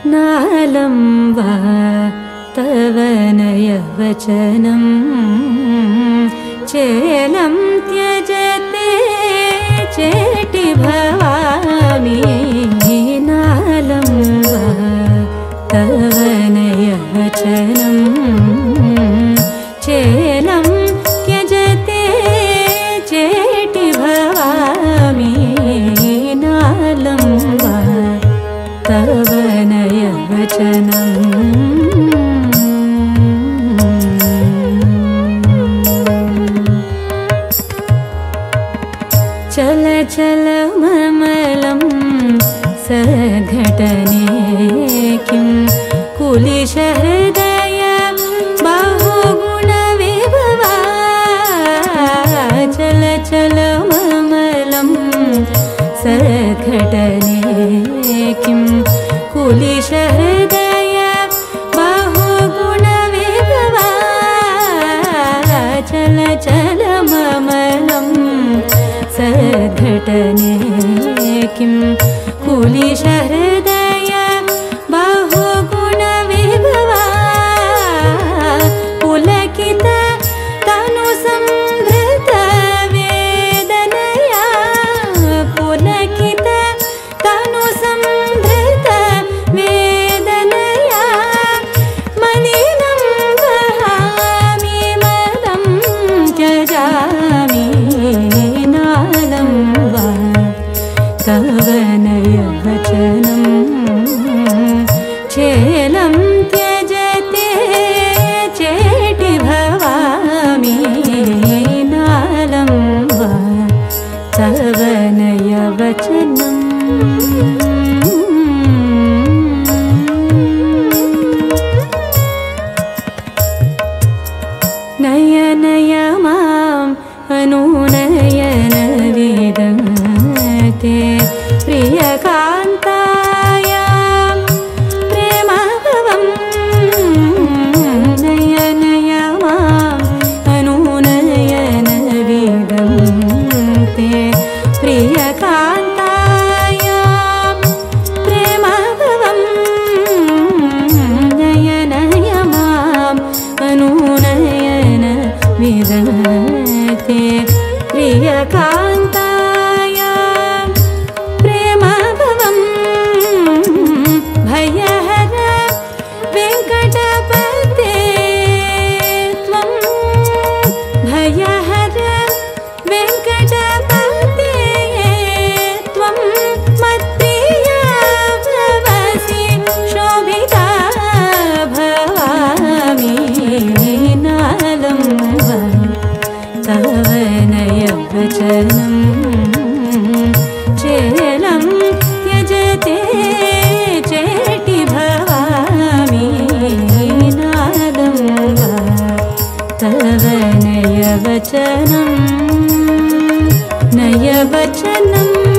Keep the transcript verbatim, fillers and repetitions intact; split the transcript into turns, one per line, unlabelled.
नालं वा तव नयवचनं चेलं त्यजते चेटि भवामि नालं वा तव नयवचनं चेलं त्यजते चेटि भवामि नालं वा तव नयवचनं चल चल ममलं सघटने किं कुलिशहृदय बहुगुणविभवा चल चल ममलं सघटने किं कुलिशहृदय बहुगुणविभवा चल चल ममलं सघटने किं कुलिशहृदय बहुगुणविभवा पुलकित तनुसंभृत वेदनया पुलकित तनुसंभृत वेदनया मलिनं वहामि मलं त्यजामि नालं वा तव नयवचनं चेलं त्यजते चेटि भवामि नालं वा तव नयवचनं नय नय माम् अनुनयन विदन्ते प्रियकान्तायां प्रेमभवं नय नय माम् अनुनयन विदन्ते प्रियकान्तायां प्रेमभवं नय नय माम् अनुनयन विदन्ते प्रियकान्तायां प्रेमभवं भयहर वेङ्कटपते त्वं भयहर वेङ्कटपते त्वं मत्प्रिया भवसि शोभिता भवामि नालं वा तव नयवचनं चेलं त्यजते चेटि भवामि नालं वा तव नयवचनं नयवचनं